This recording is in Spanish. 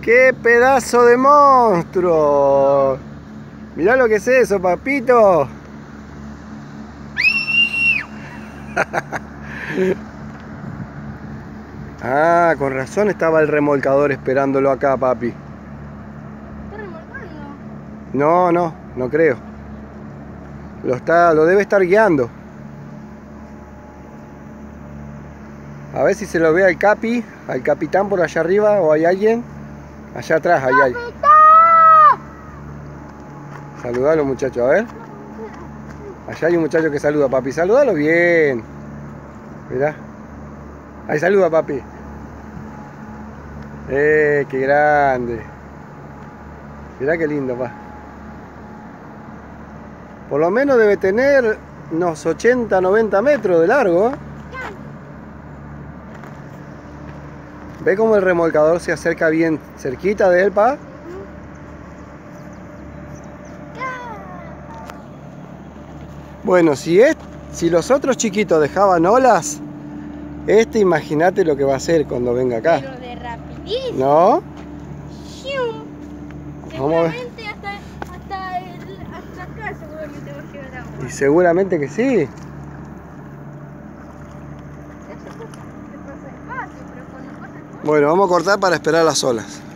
¡Qué pedazo de monstruo! Mirá lo que es eso, papito. Ah, con razón estaba el remolcador esperándolo acá, papi. ¿Está remolcando? No creo. Lo debe estar guiando. A ver si se lo ve al capi, al capitán por allá arriba, o hay alguien. Allá atrás hay alguien. Saludalo, muchacho, a ver. Allá hay un muchacho que saluda, papi. Saludalo bien. Mirá. Ahí saluda, papi. Qué grande. Mirá qué lindo, pa. Por lo menos debe tener unos 80, 90 metros de largo, ¿eh? ¿Ve cómo el remolcador se acerca bien cerquita de él, pa? Bueno, si los otros chiquitos dejaban olas, imagínate lo que va a hacer cuando venga acá. Pero de rapidísimo. ¿No? Vamos a ver. Seguramente hasta acá seguramente va a llegar agua. Y seguramente que sí. Eso se pasa despacio, pero cuando pasa el Bueno, vamos a cortar para esperar las olas.